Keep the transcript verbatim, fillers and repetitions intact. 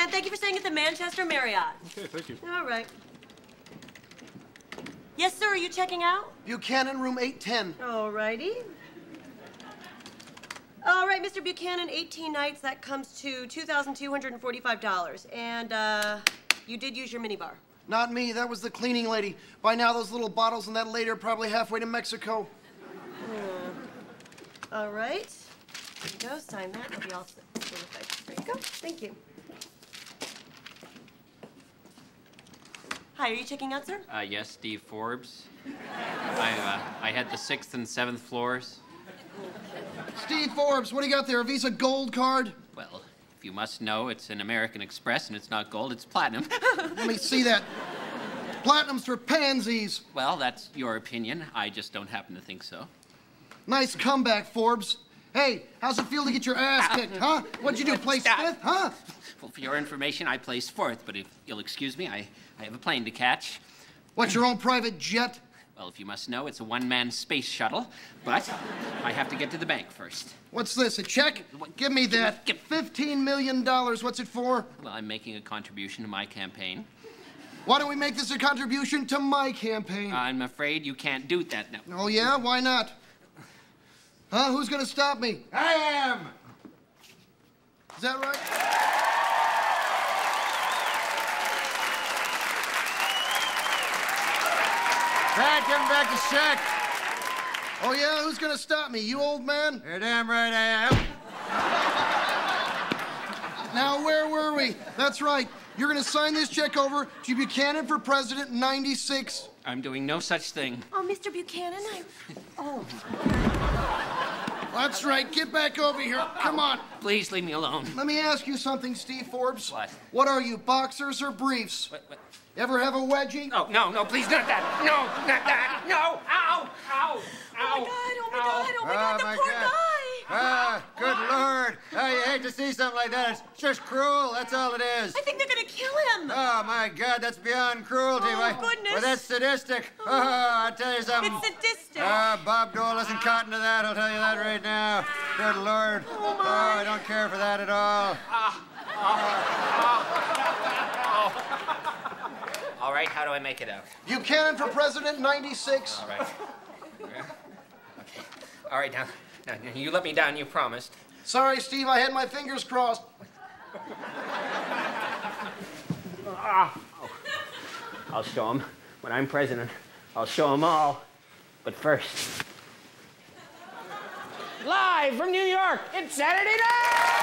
And thank you for staying at the Manchester Marriott. Okay, thank you. All right. Yes, sir, are you checking out? Buchanan, room eight ten. All righty. All right, Mister Buchanan, eighteen nights, that comes to two thousand two hundred forty-five dollars. And, uh, you did use your minibar. Not me, that was the cleaning lady. By now, those little bottles and that lady are probably halfway to Mexico. Hmm. All right. There you go, sign that, it'll be all set. Perfect. There you go, thank you. Hi, are you checking out, sir? Uh, yes, Steve Forbes. I, uh, I had the sixth and seventh floors. Steve Forbes, what do you got there, a Visa Gold card? Well, if you must know, it's an American Express, and it's not gold, it's platinum. Let me see that. Platinum's for pansies. Well, that's your opinion. I just don't happen to think so. Nice comeback, Forbes. Hey, how's it feel to get your ass kicked, huh? What'd you do, play fifth, huh? Well, for your information, I placed fourth, but if you'll excuse me, I, I have a plane to catch. What's your own private jet? Well, if you must know, it's a one-man space shuttle, but I have to get to the bank first. What's this, a check? Give me that. Give- fifteen million dollars, what's it for? Well, I'm making a contribution to my campaign. Why don't we make this a contribution to my campaign? I'm afraid you can't do that now. Oh, yeah? Why not? Huh? Who's gonna stop me? I am! Is that right? Pat, give him back the check. Oh, yeah? Who's gonna stop me? You old man? You're damn right I am. Now, where were we? That's right. You're gonna sign this check over to Buchanan for President ninety-six. I'm doing no such thing. Oh, Mister Buchanan, I... Oh. That's right. Get back over here. Come on. Please leave me alone. Let me ask you something, Steve Forbes. What? What are you, boxers or briefs? What, what? Ever have a wedgie? Oh, no, no, please, not that. No, not that. No. Ow, ow, ow. Oh, my God, oh, my God, oh, my God, the my poor God. guy. Ah, good Lord. I hate to see something like that. It's just cruel, that's all it is. I think they're gonna kill him. Oh, my God, that's beyond cruelty. Oh, Why, goodness. Well, that's sadistic. Oh, I'll tell you something. It's sadistic. Ah, Bob Dole isn't cotton to that, I'll tell you that right now. Good Lord. Oh, my. Oh, I don't care for that at all. Ah, oh, oh, oh. All right, how do I make it out? Buchanan for President ninety-six. All right. Okay. All right, now, now, you let me down, you promised. Sorry, Steve, I had my fingers crossed. Ah. Oh. I'll show him. When I'm president, I'll show them all. But first... Live from New York, it's Saturday night!